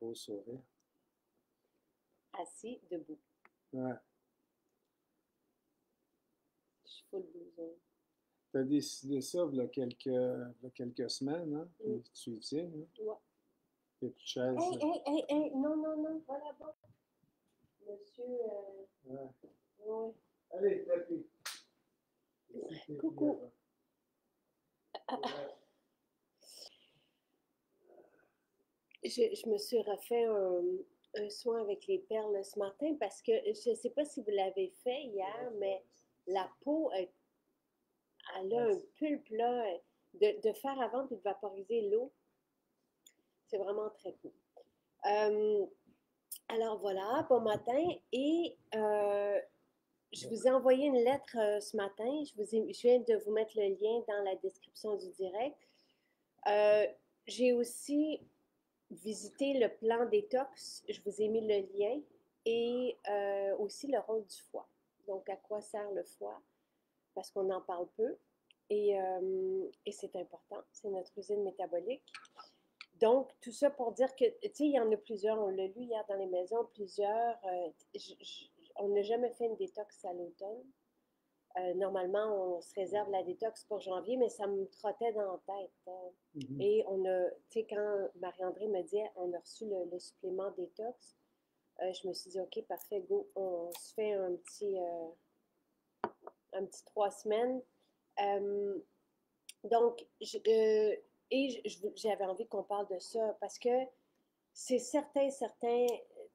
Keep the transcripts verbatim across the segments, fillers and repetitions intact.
Beau sourire. Assis, debout. Ouais. Je suis full blouson. Tu as décidé ça il y a quelques, il y a quelques semaines, hein? Mm. Puis tu y tiens, hein? Ouais. Tes petites chaises. Hey, hey, hey, hey, non, non, non, va là-bas. Monsieur, euh... Ouais. ouais. Allez, tapis. Coucou. Je, je me suis refait un, un soin avec les perles ce matin parce que je ne sais pas si vous l'avez fait hier, mais la peau, elle, elle a un pulpe là. De, de faire avant puis de vaporiser l'eau, c'est vraiment très cool. Euh, alors voilà, bon matin. Et euh, je vous ai envoyé une lettre euh, ce matin. Je, vous ai, je viens de vous mettre le lien dans la description du direct. Euh, j'ai aussi visité le plan détox. Je vous ai mis le lien. Et euh, aussi le rôle du foie. Donc, à quoi sert le foie? Parce qu'on en parle peu. Et, euh, et c'est important. C'est notre usine métabolique. Donc, tout ça pour dire que, tu sais, il y en a plusieurs, on l'a lu hier dans les maisons, plusieurs. Euh, j- j- on n'a jamais fait une détox à l'automne. Euh, normalement, on se réserve la détox pour janvier, mais ça me trottait dans la tête. Hein. Mhm. Et on a, tu sais, quand Marie-André me dit, on a reçu le, le supplément détox, euh, je me suis dit, OK, parfait, go, on se fait un petit, euh, un petit trois semaines. Euh, donc, je, euh, et je- j'avais envie qu'on parle de ça parce que c'est certain, certain,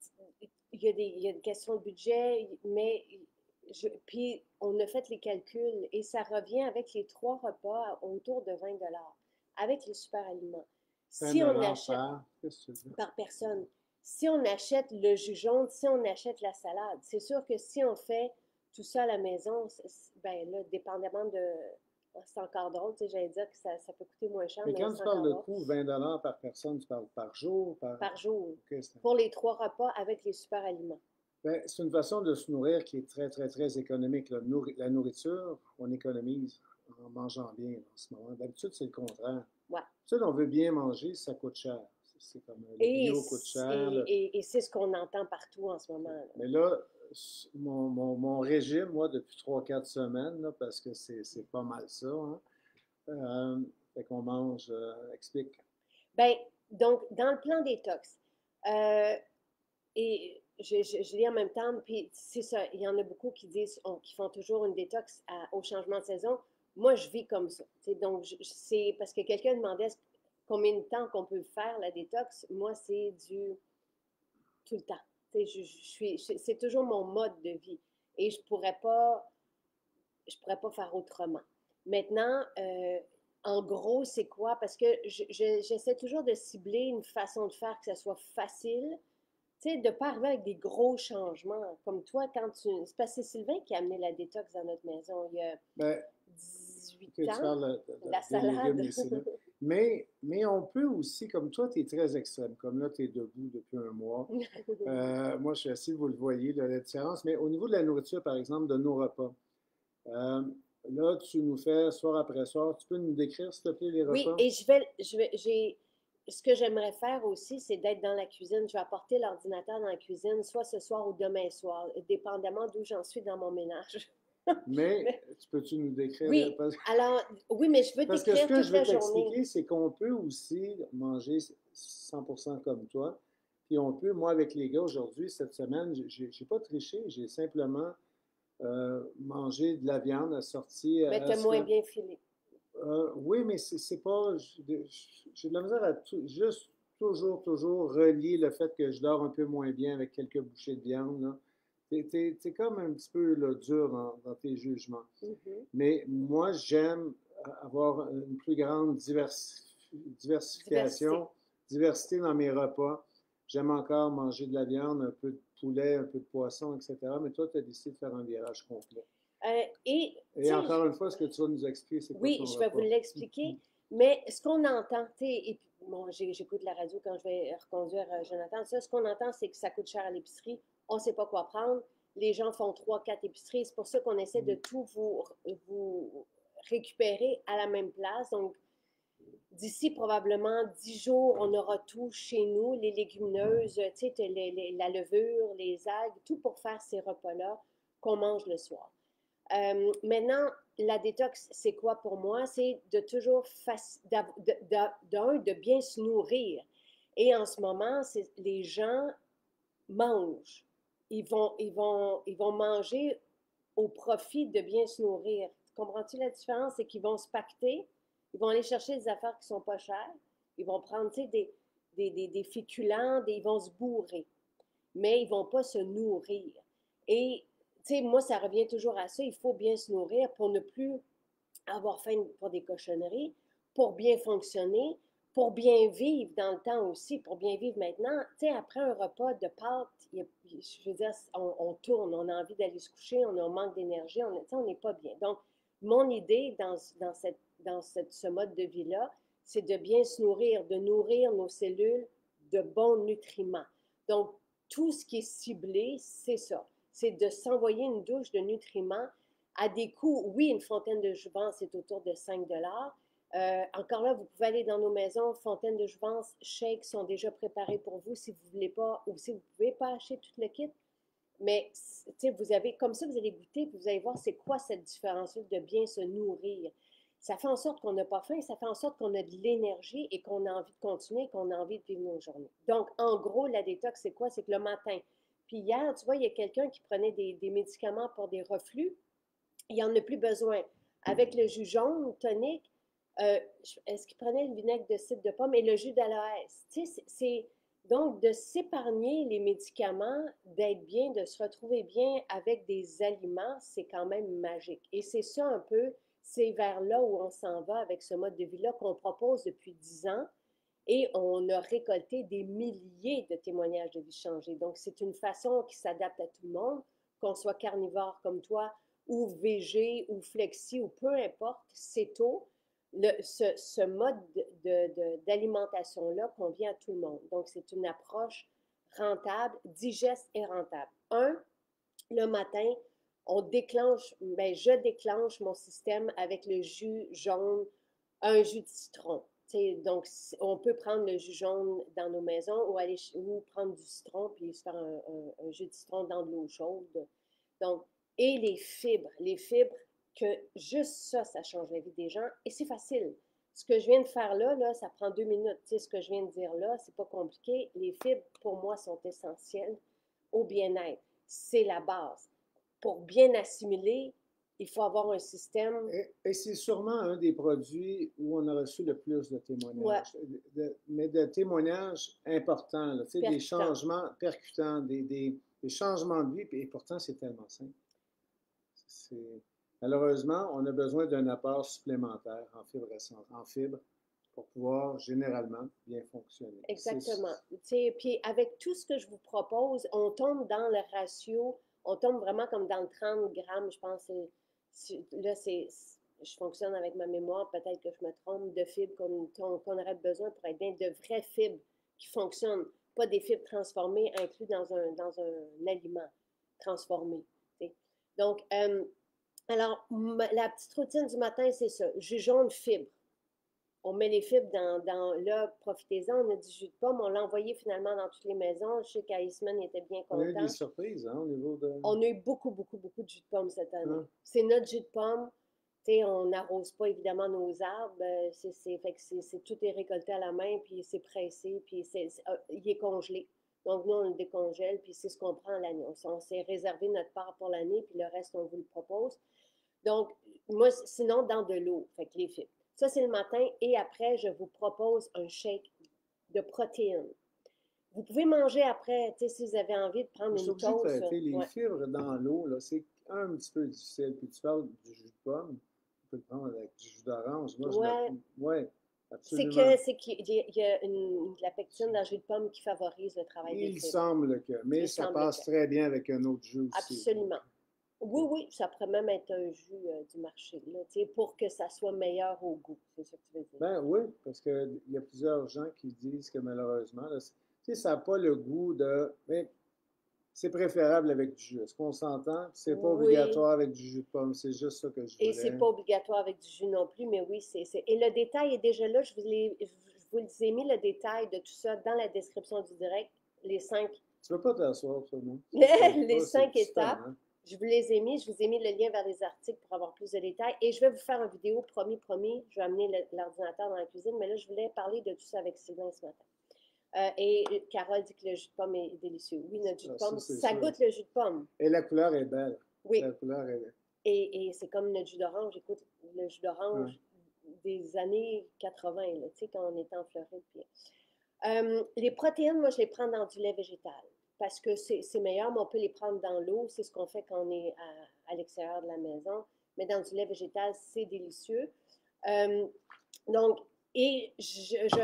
il y a des, il y a une question de budget, mais je, puis on a fait les calculs et ça revient avec les trois repas autour de vingt dollars avec les super aliments. Si on achète par, qu'est-ce que tu veux? par personne, si on achète le jus jaune, si on achète la salade, c'est sûr que si on fait tout ça à la maison, ben là, dépendamment de, c'est encore drôle, tu sais, j'allais dire que ça, ça peut coûter moins cher, Mais mais quand c'est tu parles encore de drôle. coût, vingt dollars par personne, tu parles par jour? Par, Par jour, okay, c'est... pour les trois repas avec les super aliments. Ben, c'est une façon de se nourrir qui est très, très, très économique. La, nourri- la nourriture, on économise en mangeant bien en ce moment. D'habitude, c'est le contraire. Ouais. D'habitude, on veut bien manger, ça coûte cher. C'est comme le Et, bio coûte cher. et, le- et, et c'est ce qu'on entend partout en ce moment. Là. Mais là, mon, mon, mon régime, moi, depuis trois quatre semaines, là, parce que c'est c'est pas mal ça, hein, euh, fait qu'on mange, euh, explique. Ben, donc, dans le plan détox, euh, et je, je, je lis en même temps, puis c'est ça, il y en a beaucoup qui disent, on, qui font toujours une détox à- au changement de saison. Moi, je vis comme ça. T'sais, donc, je- c'est parce que quelqu'un demandait combien de temps qu'on peut faire la détox. Moi, c'est du tout le temps. Je, je suis, je- c'est toujours mon mode de vie. Et je pourrais pas, je pourrais pas faire autrement. Maintenant, euh, en gros, c'est quoi? Parce que je, je, j'essaie toujours de cibler une façon de faire que ça soit facile. Tu sais, de ne pas arriver avec des gros changements. Comme toi, quand tu... C'est parce que c'est Sylvain qui a amené la détox dans notre maison il y a Ben, dix-huit que tu ans. parles de, de, La des légumes, salade. les céréales. Mais, mais on peut aussi, comme toi, tu es très extrême. Comme là, tu es debout depuis un mois. Euh, moi, je suis assis, vous le voyez, là, la différence. Mais au niveau de la nourriture, par exemple, de nos repas, euh, là, tu nous fais soir après soir. Tu peux nous décrire, s'il te plaît, les Oui, repas? et je vais, je vais, j'ai, ce que j'aimerais faire aussi, c'est d'être dans la cuisine. Je vais apporter l'ordinateur dans la cuisine, soit ce soir ou demain soir, dépendamment d'où j'en suis dans mon ménage. Mais Mais, tu peux-tu nous décrire? oui, Parce, alors, oui, mais je veux parce que ce t'écrire que toute je veux la journée. t'expliquer, c'est qu'on peut aussi manger cent pour cent comme toi. Puis on peut, moi, avec les gars aujourd'hui, cette semaine, j'ai j'ai pas triché, j'ai simplement euh, mangé de la viande assortie Mais à t'as ce moins que. bien filé. Euh, oui, mais c'est c'est pas. J'ai de la misère à tout- juste toujours, toujours relier le fait que je dors un peu moins bien avec quelques bouchées de viande. Là. T'es, t'es- t'es comme un petit peu là, dur en- dans tes jugements. Mhm. Mais moi, j'aime avoir une plus grande diversi- Diversité. diversification, diversité dans mes repas. J'aime encore manger de la viande, un peu de poulet, un peu de poisson, et cetera. Mais toi, tu as décidé de faire un virage complet. Euh, et, tu Et sais, encore une fois, est-ce que tu vas nous expliquer c'est quoi oui, ton je vais vous repas? l'expliquer, mais ce qu'on entend, tu sais, et puis, bon, j'ai- j'écoute la radio quand je vais reconduire euh, Jonathan, ça, ce qu'on entend, c'est que ça coûte cher à l'épicerie, on ne sait pas quoi prendre, les gens font trois, quatre épiceries, c'est pour ça qu'on essaie de tout vous, vous récupérer à la même place. Donc, d'ici probablement dix jours, on aura tout chez nous, les légumineuses, tu sais, t'as les- les- la levure, les algues, tout pour faire ces repas-là qu'on mange le soir. Euh, maintenant, la détox, c'est quoi pour moi? C'est de toujours, faci- d'av- de, de- d'un, de bien se nourrir. Et en ce moment, c'est, les gens mangent. Ils vont, ils vont, ils vont manger au profit de bien se nourrir. Comprends-tu la différence? C'est qu'ils vont se pacter, ils vont aller chercher des affaires qui ne sont pas chères, ils vont prendre des, des, des, des féculents, des, ils vont se bourrer, mais ils ne vont pas se nourrir. Et, tu sais, moi, ça revient toujours à ça, il faut bien se nourrir pour ne plus avoir faim pour des cochonneries, pour bien fonctionner, pour bien vivre dans le temps aussi, pour bien vivre maintenant. Tu sais, après un repas de pâtes, il y a- je veux dire, on, on tourne, on a envie d'aller se coucher, on a un manque d'énergie, on, tu sais, on n'est pas bien. Donc, mon idée dans, dans, cette, dans cette, ce mode de vie-là, c'est de bien se nourrir, de nourrir nos cellules de bons nutriments. Donc, tout ce qui est ciblé, c'est ça. C'est de s'envoyer une douche de nutriments à des coûts. Oui, une fontaine de jouvence, c'est autour de cinq dollars. Euh, encore là, vous pouvez aller dans nos maisons, fontaines de jouvence, shakes sont déjà préparés pour vous si vous ne voulez pas, ou si vous ne pouvez pas acheter tout le kit. Mais, tu sais, vous avez, comme ça, vous allez goûter, puis vous allez voir c'est quoi cette différence-là de bien se nourrir. Ça fait en sorte qu'on n'a pas faim, ça fait en sorte qu'on a de l'énergie et qu'on a envie de continuer, qu'on a envie de vivre nos journées. Donc, en gros, la détox, c'est quoi? C'est que le matin, puis hier, tu vois, il y a quelqu'un qui prenait des, des médicaments pour des reflux, il n'y en a plus besoin. Avec le jus jaune tonique, euh, est-ce qu'il prenait le vinaigre de cidre de pomme et le jus d'aloès? Tu sais, c'est donc de s'épargner les médicaments, d'être bien, de se retrouver bien avec des aliments, c'est quand même magique. Et c'est ça un peu, c'est vers là où on s'en va avec ce mode de vie-là qu'on propose depuis dix ans. Et on a récolté des milliers de témoignages de vie changée. Donc, c'est une façon qui s'adapte à tout le monde, qu'on soit carnivore comme toi, ou végé, ou flexi, ou peu importe, c'est tôt. Le, ce, ce mode de, de, d'alimentation-là convient à tout le monde. Donc, c'est une approche rentable, digeste et rentable. Un, le matin, on déclenche, ben, je déclenche mon système avec le jus jaune, un jus de citron. T'sais, donc, on peut prendre le jus jaune dans nos maisons ou aller ou prendre du citron puis se faire un, un, un jus de citron dans de l'eau chaude. Donc, et les fibres, les fibres, que juste ça, ça change la vie des gens et c'est facile. Ce que je viens de faire là, là, ça prend deux minutes. T'sais, ce que je viens de dire là, c'est pas compliqué. Les fibres, pour moi, sont essentielles au bien-être. C'est la base. Pour bien assimiler, il faut avoir un système. Et, et c'est sûrement un des produits où on a reçu le plus de Ouais, témoignages, de- de- mais de témoignages importants, là, tu sais, des percutant. changements percutants, des, des- des changements de vie, et pourtant c'est tellement simple. C'est- Malheureusement, on a besoin d'un apport supplémentaire en fibres, en fibres pour pouvoir généralement bien fonctionner. C'est Exactement. Tu sais, puis avec tout ce que je vous propose, on tombe dans le ratio, on tombe vraiment comme dans le trente grammes, je pense. c'est- c'est- Là, c'est, je fonctionne avec ma mémoire, peut-être que je me trompe, de fibres qu'on qu'on aurait besoin pour être bien, de vraies fibres qui fonctionnent, pas des fibres transformées incluses dans un, dans un aliment transformé. Tu sais. Donc, euh, alors, ma- la petite routine du matin, c'est ça. Jus jaune, fibres. On met les fibres dans, dans là, profitez-en, on a du jus de pomme, on l'a envoyé finalement dans toutes les maisons. Je sais qu'Aïsman était bien On a eu des content. surprises hein, au niveau de. On a eu beaucoup, beaucoup, beaucoup de jus de pomme cette année. Hein? C'est notre jus de pomme. T'sais, on n'arrose pas évidemment nos arbres. euh, C'est, c'est, fait que c'est, c'est, tout est récolté à la main, puis c'est pressé, puis c'est, c'est, euh, il est congelé. Donc nous, on le décongèle, puis c'est ce qu'on prend l'année. On, on s'est réservé notre part pour l'année, puis le reste, on vous le propose. Donc, moi, sinon, dans de l'eau, fait que les fibres. Ça, c'est le matin. Et après, je vous propose un shake de protéines. Vous pouvez manger après, tu sais, si vous avez envie de prendre Je suis une obligé de toast. traiter les Ouais. fibres dans l'eau, là, c'est un petit peu difficile. Puis tu parles du jus de pomme, tu peux le prendre avec du jus d'orange. Moi, je le. Ouais. Ouais, C'est absolument. que c'est qu'il y a, il y a une, de la pectine dans le jus de pomme qui favorise le travail des Il fibres. semble que, mais Il ça semble passe que. très bien avec un autre jus aussi. Absolument. Oui, oui, ça pourrait même être un jus euh, du marché, là, tu sais, pour que ça soit meilleur au goût. C'est ça que tu veux dire. Ben oui, parce qu'il y a plusieurs gens qui disent que malheureusement, là, tu sais, ça n'a pas le goût de. Mais c'est préférable avec du jus. Est-ce qu'on s'entend? C'est pas Oui. obligatoire avec du jus de pomme. C'est juste ça que je voulais. Et c'est pas obligatoire avec du jus non plus, mais oui, c'est... Et le détail est déjà là. Je vous, ai, je vous ai mis le détail de tout ça dans la description du direct. Les cinq... Tu veux pas t'asseoir, ça, non? les cinq étapes. Hein? Je vous les ai mis. Je vous ai mis le lien vers les articles pour avoir plus de détails. Et je vais vous faire une vidéo, promis, promis. Je vais amener l'ordinateur dans la cuisine, mais là, je voulais parler de tout ça avec Sylvain ce matin. Euh, et Carole dit que le jus de pomme est délicieux. Oui, notre jus de pomme, ça, ça goûte le jus de pomme. Et la couleur est belle. Oui. La couleur est belle. Et, et c'est comme notre jus d'orange. Écoute, le jus d'orange ouais. des années quatre-vingt, là, tu sais, quand on était en Floride. Puis, euh, les protéines, moi, je les prends dans du lait végétal parce que c'est meilleur, mais on peut les prendre dans l'eau. C'est ce qu'on fait quand on est à, à l'extérieur de la maison. Mais dans du lait végétal, c'est délicieux. Euh, donc, et je, je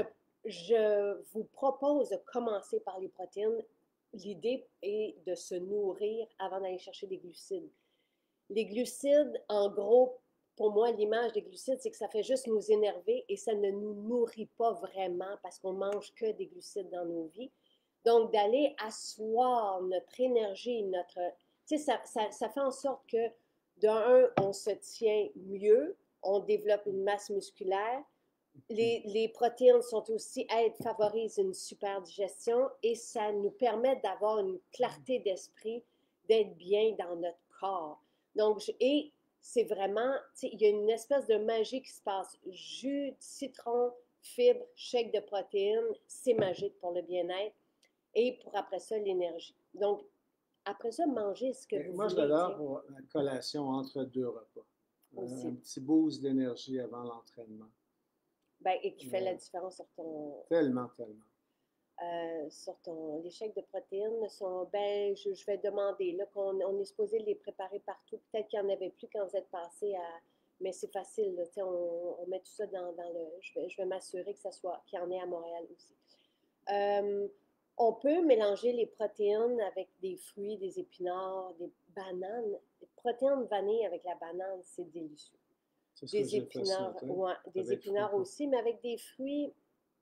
Je vous propose de commencer par les protéines. L'idée est de se nourrir avant d'aller chercher des glucides. Les glucides, en gros, pour moi, l'image des glucides, c'est que ça fait juste nous énerver et ça ne nous nourrit pas vraiment parce qu'on mange que des glucides dans nos vies. Donc, d'aller asseoir notre énergie, notre... Tu sais, ça, ça, ça fait en sorte que, d'un, on se tient mieux, on développe une masse musculaire. Les, les protéines sont aussi, aident, favorisent une super digestion et ça nous permet d'avoir une clarté d'esprit, d'être bien dans notre corps. Donc, je, et c'est vraiment, il y a une espèce de magie qui se passe. Jus de citron, fibres, shake de protéines, c'est magique pour le bien-être et pour après ça, l'énergie. Donc, après ça, manger ce que et vous moi, voulez. Moi, je l'adore pour la collation entre deux repas. Aussi. Un petit boost d'énergie avant l'entraînement. Ben, et qui fait ouais. la différence sur ton... Tellement, tellement. Euh, sur ton... Les shakes de protéines sont... Ben, je, je vais demander, là, qu'on on est supposé les préparer partout. Peut-être qu'il n'y en avait plus quand vous êtes passé à... Mais c'est facile, là, on, on met tout ça dans, dans le... Je vais, je vais m'assurer que ça soit... qu'il y en ait à Montréal aussi. Euh, on peut mélanger les protéines avec des fruits, des épinards, des bananes. Les protéines vanille avec la banane, c'est délicieux. Des épinards, ouais, des épinards aussi, mais avec des fruits.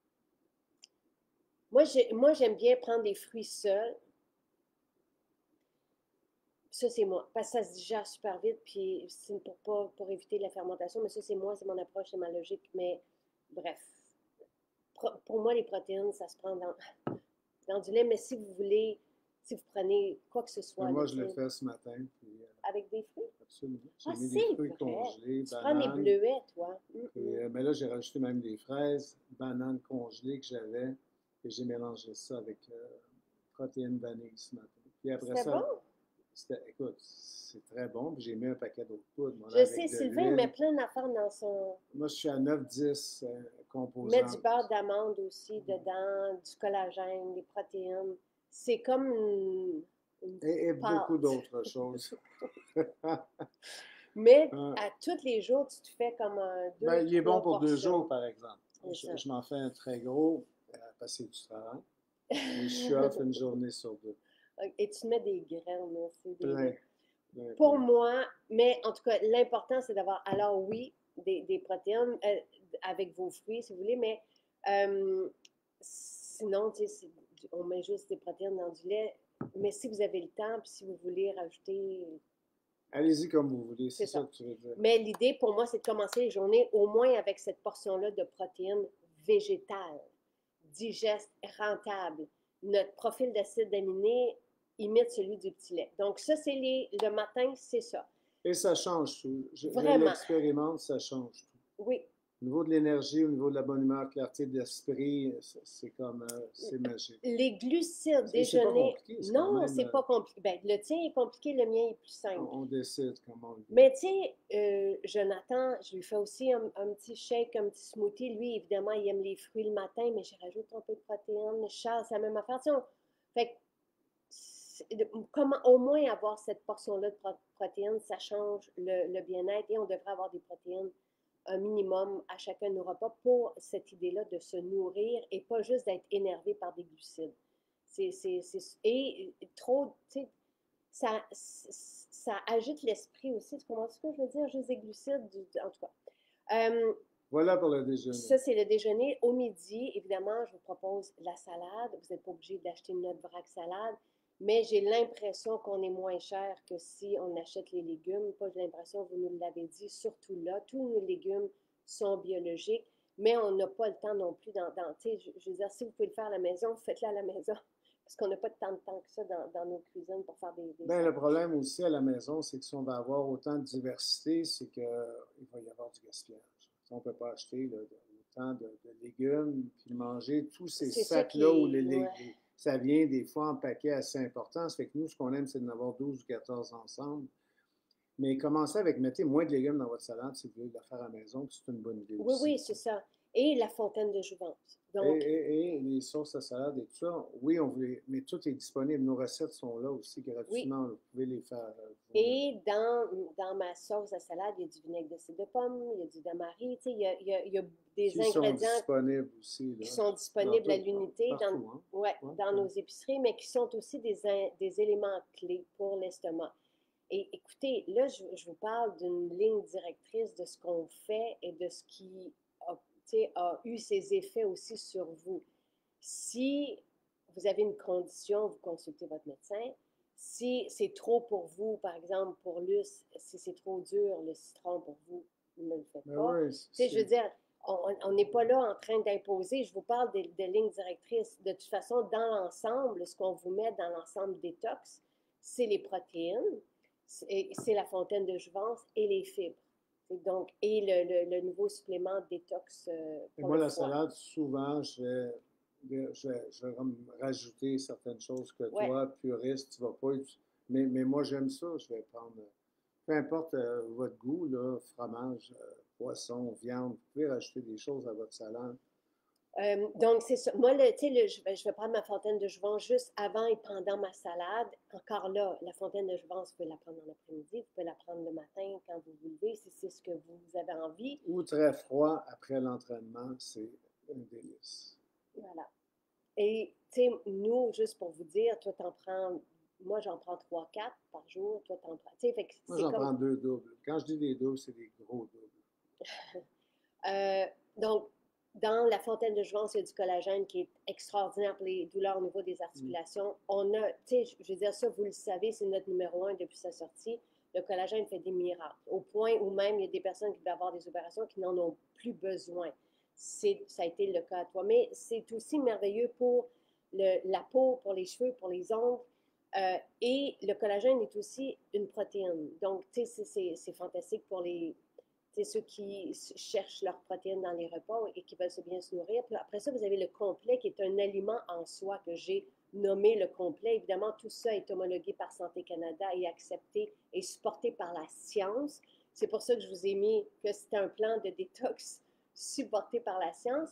Moi, j'aime bien prendre des fruits seuls. Ça, c'est moi. Parce que ça se digère super vite, puis c'est pour, pas, pour éviter la fermentation. Mais ça, c'est moi, c'est mon approche, c'est ma logique. Mais bref, pour moi, les protéines, ça se prend dans, dans du lait. Mais si vous voulez, si vous prenez quoi que ce soit. Mais moi, je l'ai fait ce matin. Puis, euh, avec des fruits? Absolument. Ah, mis des fruits vrai. congelés, tu bananes. prends des bleuets, toi. Mm-hmm. Et, euh, mais là, j'ai rajouté même des fraises, bananes congelées que j'avais. Et j'ai mélangé ça avec euh, protéines vanille ce matin. Puis après ça, bon? Écoute, c'est très bon. Puis j'ai mis un paquet d'autres poudres. Moi, je sais, Sylvain met plein d'affaires dans son... Moi, je suis à neuf dix euh, composants. Met du beurre d'amande aussi mm-hmm. dedans, du collagène, des protéines. C'est comme une... une et, et beaucoup d'autres choses. Mais euh, à tous les jours, tu te fais comme un deux, ben, il est bon pour portions. deux jours, par exemple. Je, je m'en fais un très gros euh, parce que c'est du travail. Et je suis off une journée sur deux. Et tu mets des graines aussi. Des... Plein. Plein, pour plein. moi, mais en tout cas, l'important, c'est d'avoir, alors oui, des, des protéines euh, avec vos fruits, si vous voulez, mais euh, sinon, on met juste des protéines dans du lait. Mais si vous avez le temps, puis si vous voulez rajouter... Allez-y comme vous voulez, c'est ça. ça que tu veux dire. Mais l'idée, pour moi, c'est de commencer les journées au moins avec cette portion-là de protéines végétales, digestes, rentables. Notre profil d'acide aminé imite celui du petit lait. Donc ça, c'est les le matin, c'est ça. Et ça change tout. Je, Vraiment. Je l'expérimente, ça change tout. Oui. Au niveau de l'énergie, au niveau de la bonne humeur, clarté d'esprit, c'est comme, euh, c'est magique. Les glucides, déjeuner... Non, c'est euh, pas compliqué. Ben, le tien est compliqué, le mien est plus simple. On, on décide comment on le dit. Mais tu sais, euh, Jonathan, je lui fais aussi un, un petit shake, un petit smoothie. Lui, évidemment, il aime les fruits le matin, mais je rajoute un peu de protéines. Charles, c'est la même affaire. On... Fait que, comment au moins avoir cette portion-là de protéines, ça change le, le bien-être et on devrait avoir des protéines un minimum à chacun de nos repas pour cette idée-là de se nourrir et pas juste d'être énervé par des glucides. C'est, c'est, c'est, et trop, tu sais, ça, ça agite l'esprit aussi. Tu comprends ce que je veux dire? Juste des glucides, du, en tout cas. Euh, voilà pour le déjeuner. Ça, c'est le déjeuner. Au midi, évidemment, je vous propose la salade. Vous n'êtes pas obligé d'acheter notre vrac salade. mais j'ai l'impression qu'on est moins cher que si on achète les légumes. Pas j'ai l'impression, vous nous l'avez dit, surtout là, tous nos légumes sont biologiques, mais on n'a pas le temps non plus d'en, d'en- tu sais, je, je veux dire, si vous pouvez le faire à la maison, faites-le à la maison, parce qu'on n'a pas tant de temps que ça dans, dans nos cuisines pour faire des, des Ben, le sandwichs. problème aussi à la maison, c'est que si on va avoir autant de diversité, c'est qu'il va y avoir du gaspillage. On ne peut pas acheter là, autant de, de légumes, puis manger tous ces C'est ça sacs-là où qui les, est, les- ouais. les- ça vient des fois en paquets assez importants. Ça fait que nous, ce qu'on aime, c'est d'en avoir douze ou quatorze ensemble. Mais commencez avec, mettez moins de légumes dans votre salade si vous voulez la faire à la maison, puis c'est une bonne idée Oui, aussi. oui, c'est ça. Et la fontaine de jouvence. Et, Donc, et- et les sauces à salade et tout ça, oui, on veut les- mais tout est disponible. Nos recettes sont là aussi oui. gratuitement. Vous pouvez les faire euh, vous-même. Et dans, dans ma sauce à salade, il y a du vinaigre de cidre de pomme, il y a du damari, tu sais, il y a, il y a- il y a des Qui sont ingrédients disponibles aussi, qui là, sont dans disponibles à tout, l'unité dans, partout, hein? ouais, Ouais, dans ouais. nos épiceries, mais qui sont aussi des, in- des éléments clés pour l'estomac. Et écoutez, là, je, je vous parle d'une ligne directrice de ce qu'on fait et de ce qui a, tu sais, a eu ses effets aussi sur vous. Si vous avez une condition, vous consultez votre médecin. Si c'est trop pour vous, par exemple, pour l'us, si c'est trop dur, le citron pour vous, ne le faites Ben pas. oui, Tu sais, je veux c'est dire, on n'est pas là en train d'imposer. Je vous parle des, des lignes directrices. De toute façon, dans l'ensemble, ce qu'on vous met dans l'ensemble détox, c'est les protéines, c'est c'est la fontaine de jouvence et les fibres. Donc, et le, le, le nouveau supplément détox euh, Et pour moi, le la foie. salade, souvent, je vais, je vais, je vais comme rajouter certaines choses que Ouais. toi, puriste, tu vas pas. ut- Mais, mais moi, j'aime ça. Je vais prendre, euh, peu importe euh, votre goût, là, fromage, euh, poisson, viande, vous pouvez rajouter des choses à votre salade. Euh, donc, c'est ça. Moi, le, tu sais, le- je, vais, je vais prendre ma fontaine de jouvence juste avant et pendant ma salade. Encore là, la fontaine de jouvence, vous pouvez la prendre dans l'après-midi, vous pouvez la prendre le matin quand vous vous levez, si c'est ce que vous avez envie. Ou très froid après l'entraînement, c'est un délice. Voilà. Et, tu sais, nous, juste pour vous dire, toi, t'en prends, moi, j'en prends trois, quatre par jour, toi, t'en prends, tu sais, fait que Moi, c'est j'en comme, prends deux doubles. Quand je dis des doubles, c'est des gros doubles. Euh, donc, dans la fontaine de jouvence, il y a du collagène qui est extraordinaire pour les douleurs au niveau des Mm. articulations. On a, tu sais, je veux dire ça, vous le savez, c'est notre numéro un depuis sa sortie. Le collagène fait des miracles, au point où même il y a des personnes qui doivent avoir des opérations qui n'en ont plus besoin. C'est, ça a été le cas à toi. Mais c'est aussi merveilleux pour le, la peau, pour les cheveux, pour les ongles. Euh, et le collagène est aussi une protéine. Donc, tu sais, c'est, c'est fantastique pour les, c'est ceux qui cherchent leurs protéines dans les repas et qui veulent se bien se nourrir. Puis après ça, vous avez le complet qui est un aliment en soi que j'ai nommé le complet. Évidemment, tout ça est homologué par Santé Canada et accepté et supporté par la science. C'est pour ça que je vous ai mis que c'est un plan de détox supporté par la science.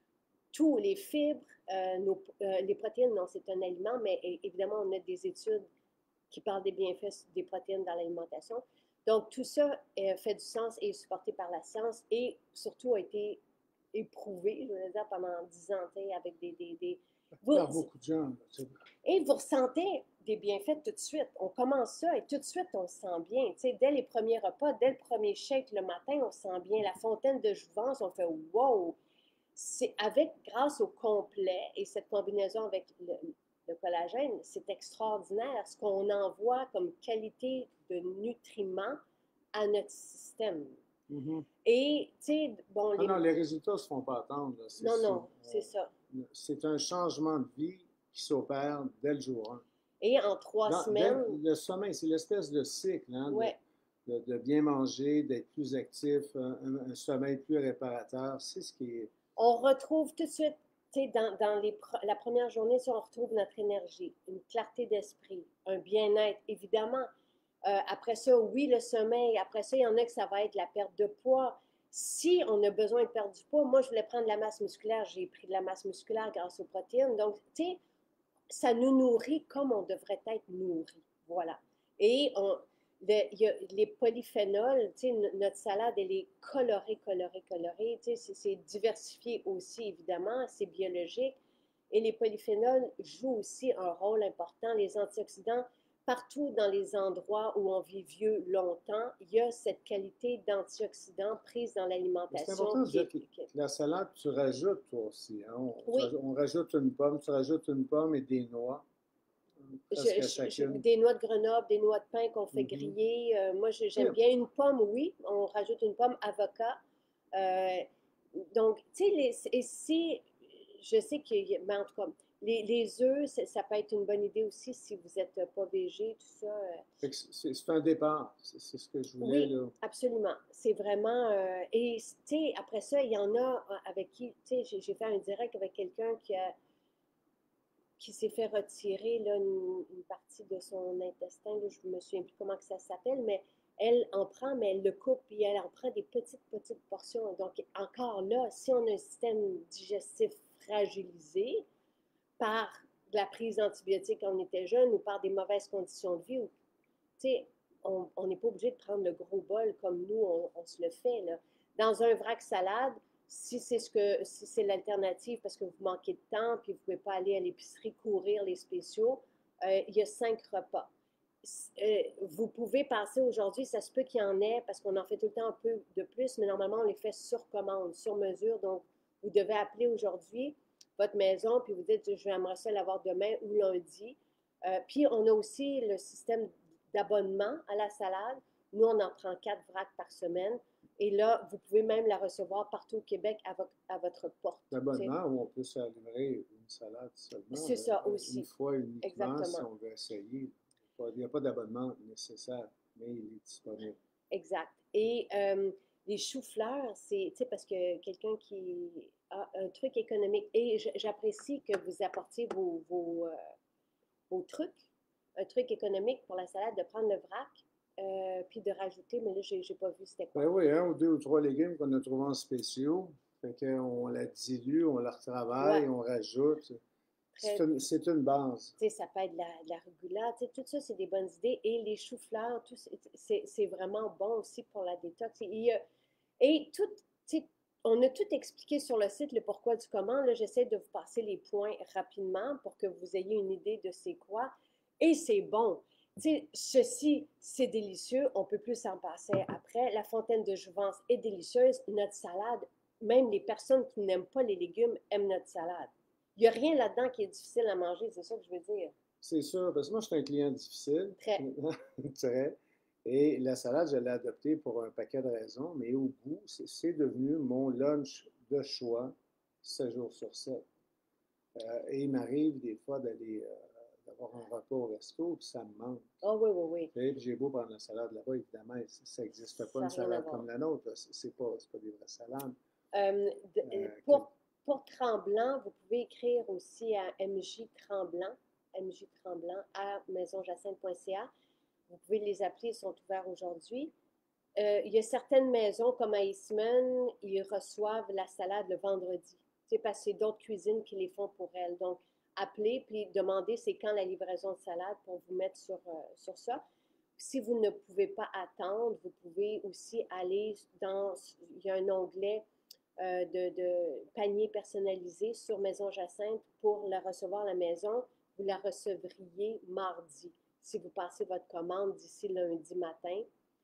Tous les fibres, euh, nos, euh, les protéines, non, c'est un aliment, mais évidemment, on a des études qui parlent des bienfaits des protéines dans l'alimentation. Donc, tout ça euh, fait du sens et est supporté par la science et surtout a été éprouvé, je veux dire, pendant dix ans, avec des... des, des... Vous, Par beaucoup de gens. et vous ressentez des bienfaits tout de suite. On commence ça et tout de suite, on se sent bien. T'sais, dès les premiers repas, dès le premier shake le matin, on se sent bien. La fontaine de jouvence, on fait « wow ». C'est avec, grâce au complet et cette combinaison avec le, le collagène, c'est extraordinaire ce qu'on envoie comme qualité de nutriments à notre système. Mm-hmm. Et, tu sais, bon... Les... Ah non, les résultats ne se font pas attendre. Non, non, c'est ça. C'est un changement de vie qui s'opère dès le jour un. Et en trois Dans, semaines... Le sommeil, c'est l'espèce de cycle, hein, ouais. de, de, de bien manger, d'être plus actif, un, un, sommeil plus réparateur. C'est ce qui est... On retrouve tout de suite, tu sais, dans, dans les, la première journée, si on retrouve notre énergie, une clarté d'esprit, un bien-être, évidemment. Euh, après ça, oui, le sommeil. Après ça, il y en a que ça va être la perte de poids. Si on a besoin de perdre du poids, moi, je voulais prendre de la masse musculaire. J'ai pris de la masse musculaire grâce aux protéines. Donc, tu sais, ça nous nourrit comme on devrait être nourri. Voilà. Et on, le, y a les polyphénols, tu sais, notre salade, elle est colorée, colorée, colorée. Tu sais, c'est diversifié aussi, évidemment. C'est biologique. Et les polyphénols jouent aussi un rôle important. Les antioxydants, partout dans les endroits où on vit vieux longtemps, il y a cette qualité d'antioxydants prise dans l'alimentation. C'est important de dire que la salade, tu rajoutes toi aussi. Hein? On, oui. on rajoute une pomme, tu rajoutes une pomme et des noix. presque à Je, je- je- chacune. des noix de Grenoble, des noix de pin qu'on fait Mhm. griller. Euh, moi, je- Oui, j'aime bien une pomme, oui. On rajoute une pomme, avocat. Euh, donc, tu sais, les- et si, je sais qu'il y a, mais en tout cas, les, les œufs, ça, ça peut être une bonne idée aussi si vous n'êtes pas végé, tout ça. euh. fait que c'est c'est un départ. C'est c'est ce que je voulais, Oui, là. absolument. C'est vraiment. euh, et, tu sais, après ça, il y en a euh, avec qui, tu sais, j'ai j'ai fait un direct avec quelqu'un qui a qui s'est fait retirer là, une, une partie de son intestin. Là, je ne me souviens plus comment que ça s'appelle, mais elle en prend, mais elle le coupe, puis elle en prend des petites, petites portions. Donc, encore là, si on a un système digestif fragilisé par de la prise d'antibiotiques quand on était jeune ou par des mauvaises conditions de vie, ou, on on n'est pas obligé de prendre le gros bol comme nous, on, on se le fait. Là. Dans un vrac salade, si c'est ce que si c'est l'alternative parce que vous manquez de temps puis vous ne pouvez pas aller à l'épicerie courir les spéciaux, euh, il y a cinq repas. Euh, vous pouvez passer aujourd'hui, ça se peut qu'il y en ait parce qu'on en fait tout le temps un peu de plus, mais normalement on les fait sur commande, sur mesure. Donc vous devez appeler aujourd'hui votre maison puis vous dites j'aimerais ça l'avoir demain ou lundi. Euh, puis on a aussi le système d'abonnement à la salade. Nous, on en prend quatre vracs par semaine. Et là, vous pouvez même la recevoir partout au Québec à votre, à votre porte. L'abonnement où on peut se faire livrer une salade seulement, C'est ça euh, une aussi. fois uniquement si Exactement. on veut essayer. Il n'y a pas d'abonnement nécessaire, mais il est disponible. Exact. Et euh, les choux-fleurs, c'est, tu sais, parce que quelqu'un qui a un truc économique, et j'apprécie que vous apportiez vos, vos, euh, vos trucs, un truc économique pour la salade, de prendre le vrac, euh, puis de rajouter, mais là, j'ai j'ai pas vu c'était quoi. Ben oui, un ou deux ou trois légumes qu'on a trouvés en spéciaux. Fait qu'on la dilue, on la Ouais, retravaille, on rajoute. C'est très, une, c'est une base. tu sais, ça peut être de la, de la rugula, tu sais, tout ça, c'est des bonnes idées. Et les choux-fleurs, tout, c'est c'est vraiment bon aussi pour la détox. Il y a, et tout, tu sais, on a tout expliqué sur le site, le pourquoi du comment. Là, j'essaie de vous passer les points rapidement pour que vous ayez une idée de c'est quoi. Et c'est bon. Tu sais, ceci, c'est délicieux. On peut plus s'en passer après. La fontaine de jouvence est délicieuse. Notre salade, même les personnes qui n'aiment pas les légumes aiment notre salade. Il n'y a rien là-dedans qui est difficile à manger, c'est ça que je veux dire. C'est sûr, parce que moi, je suis un client difficile, Très. très. Et la salade, je l'ai adoptée pour un paquet de raisons, mais au goût, c'est devenu mon lunch de choix, sept jours sur sept. Euh, et il m'arrive des fois d'aller euh, d'avoir un repas au resto, puis ça me manque. Oh oui, oui, Et puis j'ai beau prendre la salade là-bas, évidemment, ça n'existe oui. pas Ça n'a une rien à salade voir. comme la nôtre. C'est pas, pas des vraies salades. Euh, de, Euh, quel- pour, pour Tremblant, vous pouvez écrire aussi à M J Tremblant, M J Tremblant à maison jacinthe point c a. Vous pouvez les appeler, ils sont ouverts aujourd'hui. Euh, il y a certaines maisons, comme à Eastman, ils reçoivent la salade le vendredi. C'est parce que c'est d'autres cuisines qui les font pour elles. Donc, appelez puis demandez c'est quand la livraison de salade pour vous mettre sur, euh, sur ça. Si vous ne pouvez pas attendre, vous pouvez aussi aller dans, il y a un onglet euh, de, de panier personnalisé sur Maison Jacinthe pour la recevoir à la maison. Vous la recevriez mardi si vous passez votre commande d'ici lundi matin.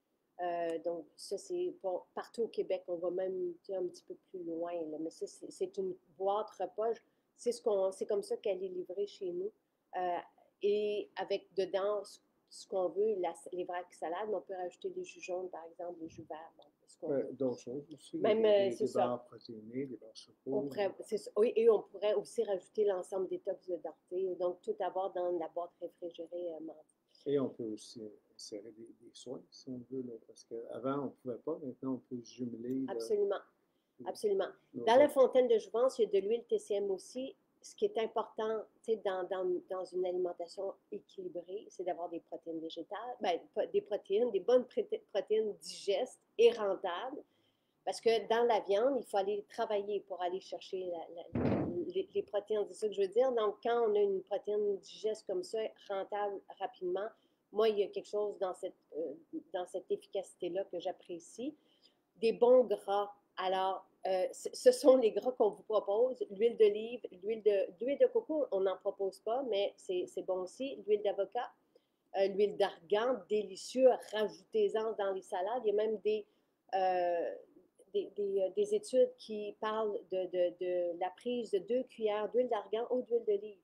Euh, donc, ça, c'est pour, partout au Québec. On va même un petit peu plus loin. Là. Mais ça, c'est une boîte repas. C'est ce qu'on, c'est comme ça qu'elle est livrée chez nous. Euh, et avec dedans ce, ce qu'on veut, la, les vracs salades, on peut rajouter des jus jaunes, par exemple, des jus verts. Bon, ce qu'on ouais, veut. d'autres choses aussi, Même, des, euh, des, c'est des ça. barres protéinées, des barres On chocolat. pourrait, oui, et on pourrait aussi rajouter l'ensemble des tox de Darté. Donc, tout avoir dans la boîte réfrigérée euh, mardi. Et on peut aussi insérer des, des soins, si on veut, là, parce qu'avant, on ne pouvait pas. Maintenant, on peut jumeler. Là, absolument. Absolument. nos Dans la autres. fontaine de jouvence, il y a de l'huile T C M aussi. Ce qui est important dans, dans, dans une alimentation équilibrée, c'est d'avoir des protéines végétales, ben, des protéines, des bonnes protéines digestes et rentables. Parce que dans la viande, il faut aller travailler pour aller chercher la, la, les, les protéines. C'est ça que je veux dire. Donc, quand on a une protéine digeste comme ça, rentable rapidement, moi, il y a quelque chose dans cette, euh, dans cette efficacité-là que j'apprécie. Des bons gras. Alors, euh, ce sont les gras qu'on vous propose. L'huile d'olive, l'huile de, l'huile de coco, on n'en propose pas, mais c'est bon aussi. L'huile d'avocat, euh, l'huile d'argan, délicieux. Rajoutez-en dans les salades. Il y a même des, euh, des, des, des, études qui parlent de, de, de la prise de deux cuillères d'huile d'argan ou d'huile d'olive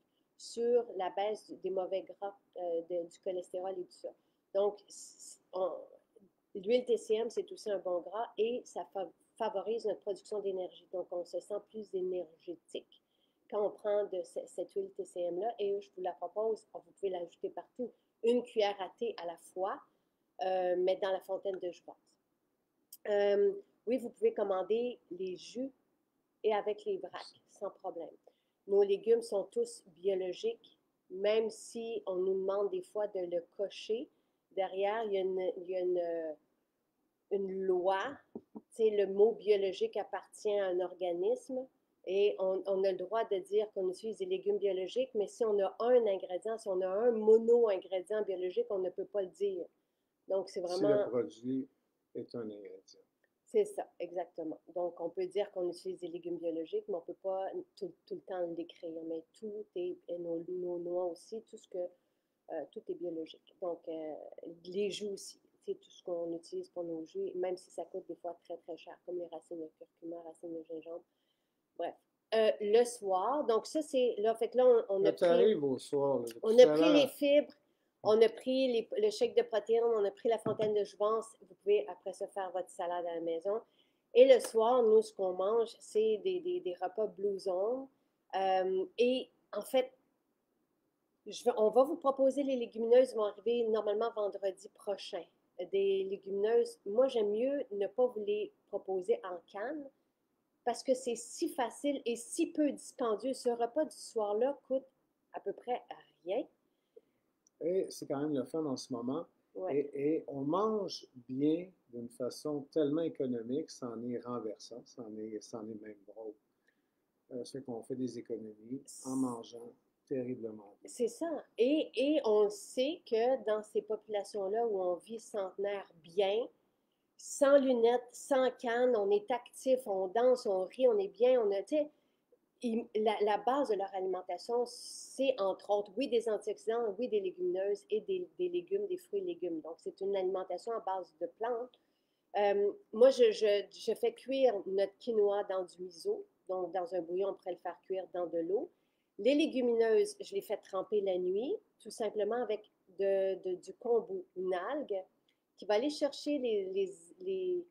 sur la baisse des mauvais gras, euh, de, du cholestérol et tout ça. Donc, l'huile T C M, c'est aussi un bon gras et ça fa favorise notre production d'énergie. Donc, on se sent plus énergétique quand on prend de ce, cette huile T C M-là. Et je vous la propose, vous pouvez l'ajouter partout, une cuillère à thé à la fois, euh, mais dans la fontaine de Jouvence. Euh, oui, vous pouvez commander les jus et avec les vracs, sans problème. Nos légumes sont tous biologiques, même si on nous demande des fois de le cocher. Derrière, il y a une, il y a une, une loi. Tu sais, le mot biologique appartient à un organisme et on, on a le droit de dire qu'on utilise des légumes biologiques, mais si on a un ingrédient, si on a un mono-ingrédient biologique, on ne peut pas le dire. Donc, c'est vraiment... Si le produit est un ingrédient. C'est ça, exactement. Donc, on peut dire qu'on utilise des légumes biologiques, mais on ne peut pas tout, tout, le temps l'écrire. Mais tout est, et nos, nos noix aussi, tout ce que, euh, tout est biologique. Donc, euh, les jus aussi, c'est tout ce qu'on utilise pour nos jus, même si ça coûte des fois très, très cher, comme les racines de curcuma, racines de gingembre. Bref. Euh, le soir, donc ça, c'est, là, fait que là, on, on a pris... au soir. Là, on a pris les fibres. On a pris les, le shake de protéines, on a pris la fontaine de Jouvence. Vous pouvez après ça faire votre salade à la maison. Et le soir, nous, ce qu'on mange, c'est des, des, des repas Blue Zone. Euh, et en fait, je vais, on va vous proposer les légumineuses, vont arriver normalement vendredi prochain. Des légumineuses, moi, j'aime mieux ne pas vous les proposer en canne parce que c'est si facile et si peu dispendieux. Ce repas du soir-là coûte à peu près rien. Et c'est quand même le fun en ce moment. Ouais. Et, et, on mange bien d'une façon tellement économique, c'en est renversant, c'en est, c'en est même drôle. Euh, c'est qu'on fait des économies en mangeant terriblement bien. C'est ça. Et, et on sait que dans ces populations-là où on vit centenaire bien, sans lunettes, sans canne, on est actif, on danse, on rit, on est bien, on a, tu sais, La, la base de leur alimentation, c'est entre autres, oui, des antioxydants, oui, des légumineuses et des, des légumes, des fruits et légumes. Donc, c'est une alimentation à base de plantes. Euh, moi, je, je, je fais cuire notre quinoa dans du miso. Donc, dans un bouillon, on pourrait le faire cuire dans de l'eau. Les légumineuses, je les fais tremper la nuit, tout simplement avec de, de, du kombu, une algue, qui va aller chercher les, les, les,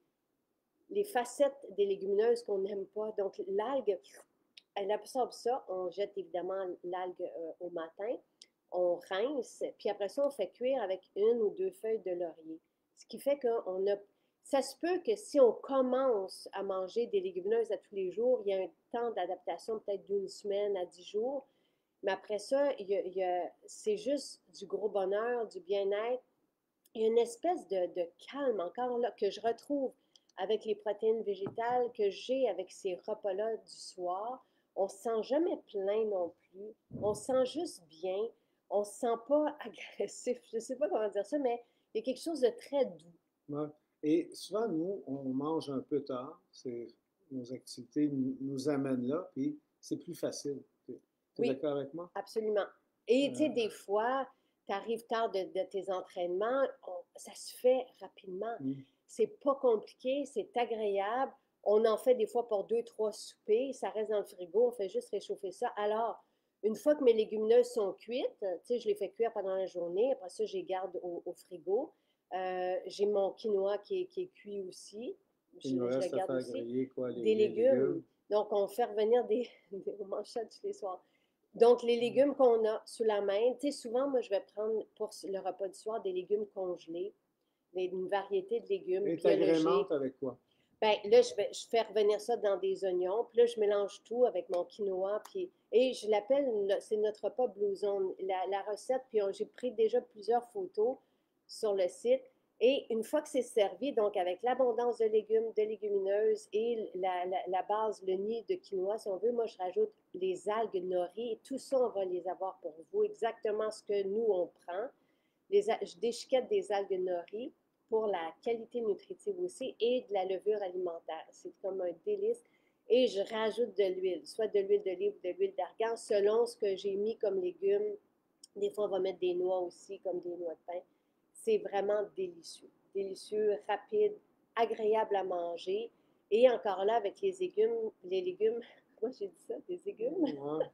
les facettes des légumineuses qu'on n'aime pas. Donc, l'algue, elle absorbe ça. On jette évidemment l'algue euh, au matin. On rince, puis après ça, on fait cuire avec une ou deux feuilles de laurier. Ce qui fait qu'on a... Ça se peut que si on commence à manger des légumineuses à tous les jours, il y a un temps d'adaptation peut-être d'une semaine à dix jours. Mais après ça, il y a, il y a, c'est juste du gros bonheur, du bien-être. Il y a une espèce de, de calme encore là que je retrouve avec les protéines végétales, que j'ai avec ces repas-là du soir. On ne se sent jamais plein non plus. On se sent juste bien. On ne se sent pas agressif. Je ne sais pas comment dire ça, mais il y a quelque chose de très doux. Ouais. Et souvent, nous, on mange un peu tard. C'est, nos activités nous, nous amènent là, puis c'est plus facile. Tu es Oui, d'accord avec moi? Absolument. Et Euh, tu sais, des fois, tu arrives tard de, de tes entraînements, on, ça se fait rapidement. mm. C'est pas compliqué, c'est agréable. On en fait des fois pour deux, trois soupers, ça reste dans le frigo, on fait juste réchauffer ça. Alors, une fois que mes légumineuses sont cuites, tu sais, je les fais cuire pendant la journée, après ça, je les garde au, au frigo. Euh, j'ai mon quinoa qui est, qui est cuit aussi. Je, Il nous je le reste à garde faire aussi. griller quoi, les, Des les légumes. légumes. Donc, on fait revenir des, des manchettes tous les soirs. Donc, les légumes qu'on a sous la main, tu sais, souvent, moi, je vais prendre pour le repas du soir des légumes congelés, des, une variété de légumes Et biologiques. t'agrémentes avec quoi? Ben là, je, vais, je fais revenir ça dans des oignons, puis là, je mélange tout avec mon quinoa, puis, et je l'appelle, c'est notre repas Blue Zone, la, la recette, puis j'ai pris déjà plusieurs photos sur le site. Et une fois que c'est servi, donc avec l'abondance de légumes, de légumineuses et la, la, la base, le nid de quinoa, si on veut, moi, je rajoute les algues nori. Et tout ça, on va les avoir pour vous, exactement ce que nous, on prend. Les, je déchiquette des algues nori pour la qualité nutritive aussi et de la levure alimentaire. C'est comme un délice. Et je rajoute de l'huile, soit de l'huile d'olive ou de l'huile d'argan, selon ce que j'ai mis comme légumes. Des fois, on va mettre des noix aussi, comme des noix de pain. C'est vraiment délicieux. Délicieux, rapide, agréable à manger. Et encore là, avec les légumes, les légumes, comment j'ai dit ça, des légumes? Ouais.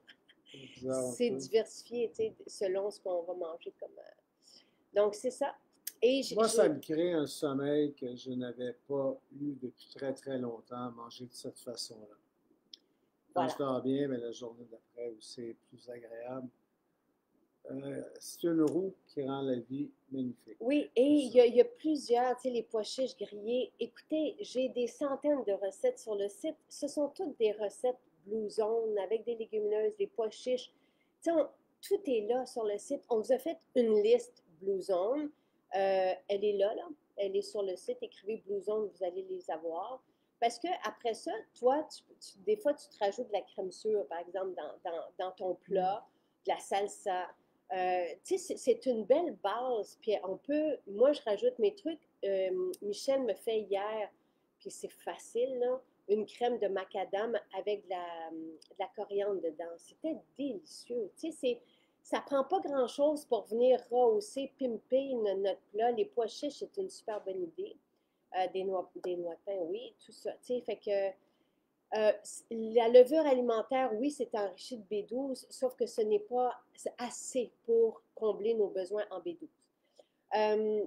C'est bizarre un C'est peu. diversifié, tu sais, selon ce qu'on va manger comme. euh, Donc, c'est ça. Et j- Moi, ça j'ai. me crée un sommeil que je n'avais pas eu depuis très, très longtemps, manger de cette façon-là. Quand je Voilà. dors bien, mais la journée d'après, c'est plus agréable. Euh, c'est une roue qui rend la vie magnifique. Oui, et Tout il ça. y a, il y a plusieurs, tu sais, les pois chiches grillés. Écoutez, j'ai des centaines de recettes sur le site. Ce sont toutes des recettes Blue Zone avec des légumineuses, des pois chiches. Tu sais, on- tout est là sur le site. On vous a fait une liste Blue Zone. Euh, elle est là, là. Elle est sur le site. Écrivez Blue Zone, vous allez les avoir. Parce que après ça, toi, tu- tu- des fois, tu te rajoutes de la crème sûre, par exemple, dans, dans, dans ton plat, de la salsa. Euh, tu sais, c'est une belle base. Puis on peut, moi, je rajoute mes trucs. Euh, Michel me fait hier, puis c'est facile, là, une crème de macadam avec de la, de la coriandre dedans. C'était délicieux. Tu sais, c'est, ça prend pas grand-chose pour venir rehausser, pimper notre plat. Les pois chiches, c'est une super bonne idée. Euh, des noix, des noix de pain, oui, tout ça. Tu sais, fait que euh, la levure alimentaire, oui, c'est enrichi de B douze, sauf que ce n'est pas assez pour combler nos besoins en B douze. Euh,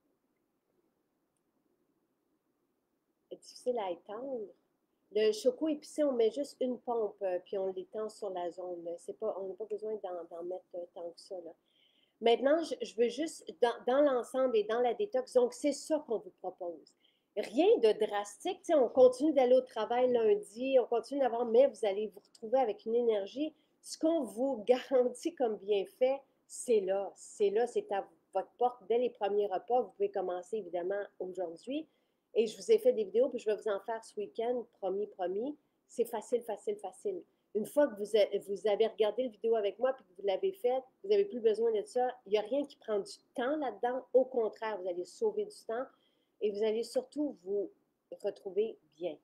difficile à étendre. Le choco épicé, on met juste une pompe, euh, puis on l'étend sur la zone. C'est pas, on n'a pas besoin d'en mettre euh, tant que ça, là. Maintenant, je, je veux juste, dans, dans l'ensemble et dans la détox, donc c'est ça qu'on vous propose. Rien de drastique, tu sais, on continue d'aller au travail lundi, on continue d'avoir, mais vous allez vous retrouver avec une énergie. Ce qu'on vous garantit comme bienfait, c'est là, c'est là, c'est à votre porte dès les premiers repas. Vous pouvez commencer évidemment aujourd'hui. Et je vous ai fait des vidéos, puis je vais vous en faire ce week-end, promis, promis. C'est facile, facile, facile. Une fois que vous, a- vous avez regardé la vidéo avec moi puis que vous l'avez faite, vous n'avez plus besoin de ça. Il n'y a rien qui prend du temps là-dedans. Au contraire, vous allez sauver du temps et vous allez surtout vous retrouver bien.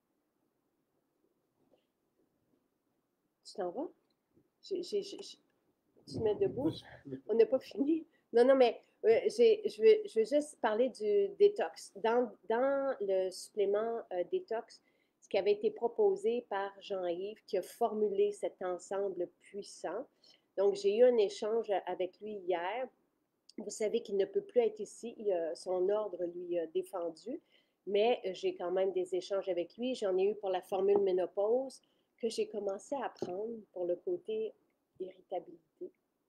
Tu t'en vas? J'ai- j'ai- j'ai- tu te mets debout? On n'a pas fini. Non, non, mais euh, j'ai- je, veux, je veux juste parler du détox. Dans, dans le supplément euh, détox, ce qui avait été proposé par Jean-Yves, qui a formulé cet ensemble puissant. Donc, j'ai eu un échange avec lui hier. Vous savez qu'il ne peut plus être ici. Il a, son ordre lui a défendu. Mais j'ai quand même des échanges avec lui. J'en ai eu pour la formule ménopause que j'ai commencé à prendre pour le côté irritabilité.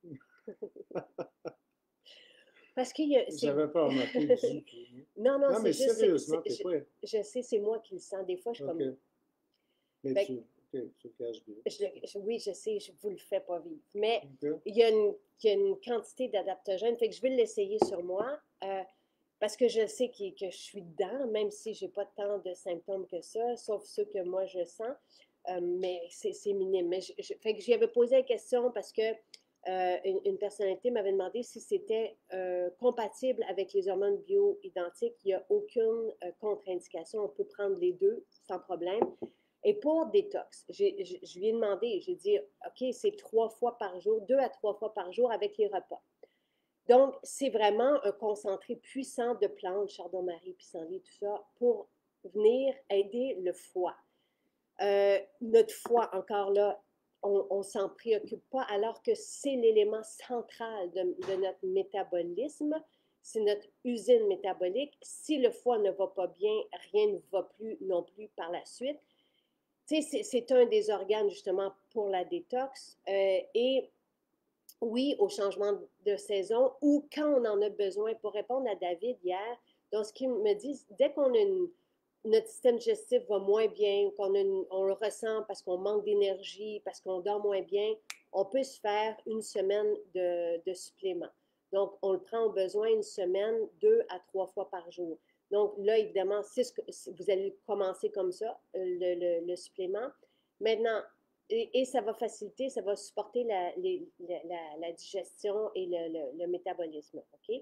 Parce que c'est. J'avais pas remarqué du tout. Non, non, Non, mais c'est juste. c'est- sérieusement, c'est- t'es je, pas. je sais, c'est moi qui le sens. Des fois, je suis comme. OK. Mais Fait tu, OK, tu le caches bien. je- je- oui, je sais, je vous le fais pas vivre. Mais OK. il y a une, il y a une quantité d'adaptogènes. Fait que je vais l'essayer sur moi. euh, parce que je sais que, que je suis dedans, même si j'ai pas tant de symptômes que ça, sauf ceux que moi je sens. Euh, mais c'est c'est minime. Mais je, je- fait que j'y avais posé la question parce que euh, une, une personnalité m'avait demandé si c'était euh, compatible avec les hormones bio-identiques. Il n'y a aucune euh, contre-indication. On peut prendre les deux sans problème. Et pour détox, j'ai- je, je lui ai demandé, j'ai dit, OK, c'est trois fois par jour, deux à trois fois par jour avec les repas. Donc, c'est vraiment un concentré puissant de plantes, chardon-marie, pissenlit, tout ça, pour venir aider le foie. Euh, notre foie, encore là, on ne s'en préoccupe pas, alors que c'est l'élément central de, de notre métabolisme, c'est notre usine métabolique. Si le foie ne va pas bien, rien ne va plus non plus par la suite. Tu sais, c'est un des organes justement pour la détox. Euh, et oui, au changement de saison ou quand on en a besoin. Pour répondre à David hier, dans ce qu'il me dit, dès qu'on a une, notre système digestif va moins bien, qu'on a une, on le ressent parce qu'on manque d'énergie, parce qu'on dort moins bien, on peut se faire une semaine de, de supplément. Donc, on le prend au besoin une semaine, deux à trois fois par jour. Donc là, évidemment, c'est ce que, vous allez commencer comme ça, le, le, le supplément. Maintenant, et, et, ça va faciliter, ça va supporter la, les, la, la digestion et le, le, le, métabolisme. OK?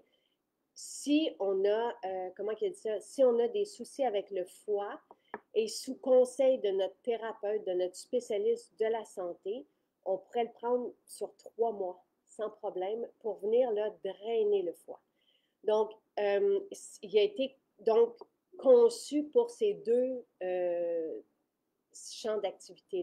Si on a, euh, comment il dit ça? Si on a des soucis avec le foie et sous conseil de notre thérapeute, de notre spécialiste de la santé, on pourrait le prendre sur trois mois sans problème pour venir là, drainer le foie. Donc, euh, il a été donc conçu pour ces deux euh, champs d'activité-là.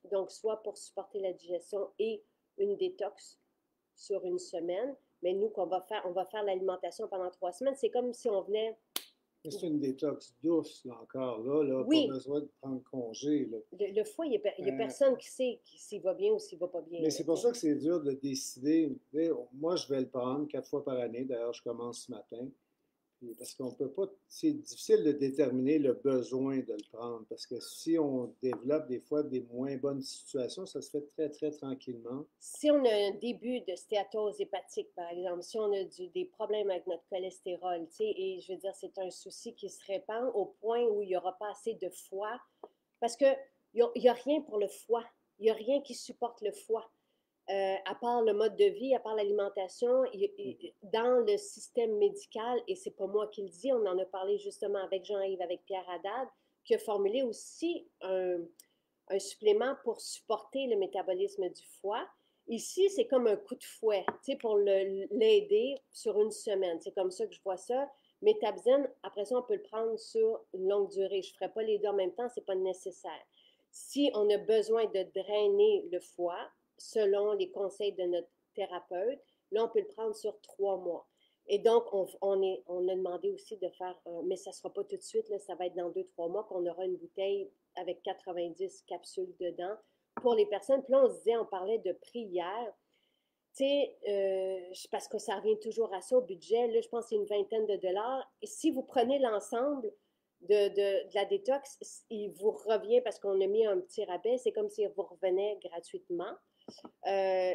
donc soit pour supporter la digestion et une détox sur une semaine. Mais nous, qu'on va faire, on va faire l'alimentation pendant trois semaines. C'est comme si on venait. C'est une détox douce, là encore. Là, là oui. Pas besoin de prendre congé. Là. Le, le foie, il n'y a, a personne euh, qui sait s'il va bien ou s'il ne va pas bien. Mais c'est pour ça que c'est dur de décider. Moi, je vais le prendre quatre fois par année. D'ailleurs, je commence ce matin. Parce qu'on peut pas, c'est difficile de déterminer le besoin de le prendre, parce que si on développe des fois des moins bonnes situations, ça se fait très, très tranquillement. Si on a un début de stéatose hépatique, par exemple, si on a du, des problèmes avec notre cholestérol, tu sais, et je veux dire, c'est un souci qui se répand au point où il n'y aura pas assez de foie, parce qu'il n'y a, a rien pour le foie, il n'y a rien qui supporte le foie. Euh, à part le mode de vie, à part l'alimentation, dans le système médical, et c'est pas moi qui le dis, on en a parlé justement avec Jean-Yves, avec Pierre Haddad, qui a formulé aussi un, un supplément pour supporter le métabolisme du foie. Ici, c'est comme un coup de fouet, tu sais, pour l'aider sur une semaine. C'est comme ça que je vois ça. Métabzen, après ça, on peut le prendre sur une longue durée. Je ne ferai pas les deux en même temps, ce n'est pas nécessaire. Si on a besoin de drainer le foie, selon les conseils de notre thérapeute, là, on peut le prendre sur trois mois. Et donc, on, on, est, on a demandé aussi de faire, un, mais ça ne sera pas tout de suite, là, ça va être dans deux, trois mois qu'on aura une bouteille avec quatre-vingt-dix capsules dedans pour les personnes. Puis là, on se disait, on parlait de prix hier. Tu sais, euh, parce que ça revient toujours à ça au budget. Là, je pense que c'est une vingtaine de dollars. Et si vous prenez l'ensemble de, de, de la détox, il vous revient parce qu'on a mis un petit rabais. C'est comme s'il vous revenait gratuitement. Euh,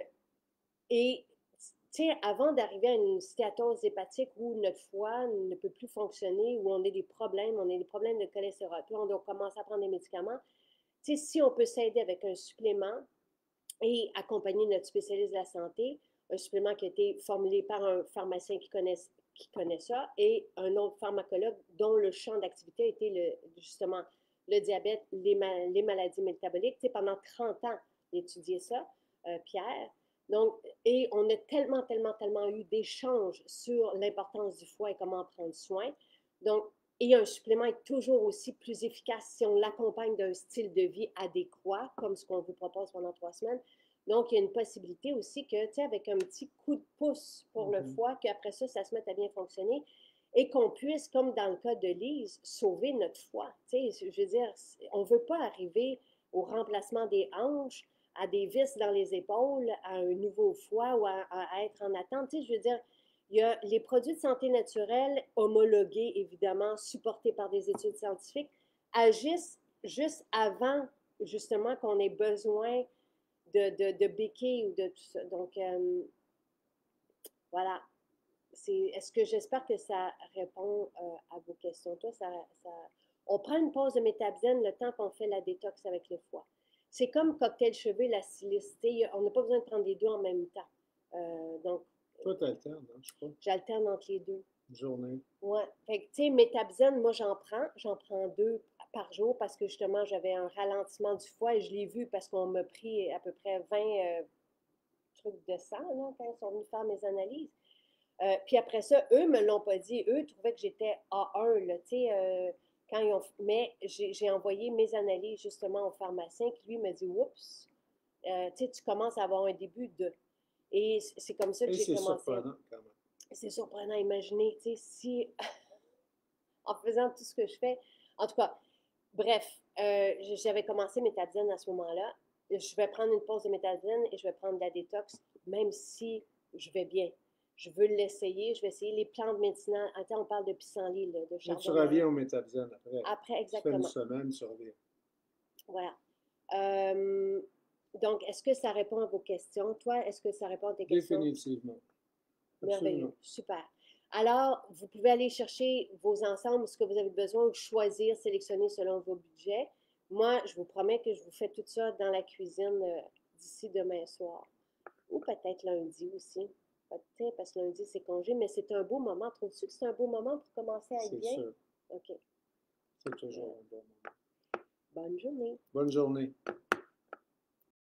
et, tu sais, avant d'arriver à une stéatose hépatique où notre foie ne peut plus fonctionner, où on a des problèmes, on a des problèmes de cholestérol, puis on doit commencer à prendre des médicaments, tu sais, si on peut s'aider avec un supplément et accompagner notre spécialiste de la santé, un supplément qui a été formulé par un pharmacien qui connaît, qui connaît ça, et un autre pharmacologue dont le champ d'activité a été le, justement le diabète, les, ma les maladies métaboliques. Tu sais, pendant trente ans, étudié ça, euh, Pierre. Donc, et on a tellement, tellement, tellement eu d'échanges sur l'importance du foie et comment en prendre soin. Donc, et un supplément est toujours aussi plus efficace si on l'accompagne d'un style de vie adéquat, comme ce qu'on vous propose pendant trois semaines. Donc, il y a une possibilité aussi que, tu sais, avec un petit coup de pouce pour mm-hmm. le foie, qu'après ça, ça se mette à bien fonctionner et qu'on puisse, comme dans le cas de Lise, sauver notre foie. Tu sais, je veux dire, on ne veut pas arriver au remplacement des hanches, à des vis dans les épaules, à un nouveau foie ou à, à être en attente. Tu sais, je veux dire, il y a les produits de santé naturelle homologués, évidemment, supportés par des études scientifiques, agissent juste avant, justement, qu'on ait besoin de, de, de béquilles ou de tout ça. Donc, euh, voilà. Est-ce que j'espère que ça répond euh, à vos questions? Toi, ça, ça... On prend une pause de métabzen le temps qu'on fait la détox avec le foie. C'est comme cocktail cheveux, la silice. On n'a pas besoin de prendre les deux en même temps. Euh, donc, toi, tu alternes, hein, je crois. J'alterne entre les deux. Une journée. Ouais. Fait que, tu sais, métabzen, moi, j'en prends. J'en prends deux par jour parce que, justement, j'avais un ralentissement du foie et je l'ai vu parce qu'on m'a pris à peu près vingt euh, trucs de sang, là, quand ils sont venus faire mes analyses. Euh, puis après ça, eux ne me l'ont pas dit. Eux trouvaient que j'étais A un, là, tu sais, euh, quand ils ont... Mais j'ai envoyé mes analyses, justement, au pharmacien qui, lui, me dit, oups, euh, tu sais, tu commences à avoir un début de... Et c'est comme ça que j'ai commencé. C'est surprenant, quand même. C'est surprenant, imaginez, tu sais, si, en faisant tout ce que je fais, en tout cas, bref, euh, j'avais commencé métabzen à ce moment-là. Je vais prendre une pause de métabzen et je vais prendre de la détox, même si je vais bien. Je veux l'essayer, je vais essayer les plantes médicinales. Attends, on parle de pissenlit, là, de chardonnay. Et tu reviens au métabzen après. Après, exactement. Tu fais une semaine, tu reviens. Voilà. Euh, donc, est-ce que ça répond à vos questions? Toi, est-ce que ça répond à tes questions? Définitivement. Merveilleux, super. Alors, vous pouvez aller chercher vos ensembles, ce que vous avez besoin, ou choisir, sélectionner selon vos budgets. Moi, je vous promets que je vous fais tout ça dans la cuisine euh, d'ici demain soir. Ou peut-être lundi aussi. Peut-être parce que lundi, c'est congé, mais c'est un beau moment. Trouves-tu que c'est un beau moment pour commencer à être bien? C'est sûr. OK. C'est toujours un bon moment. Bonne journée. Bonne journée.